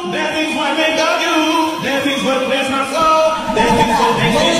That means what make of you. That means what bless my soul. That means what makes me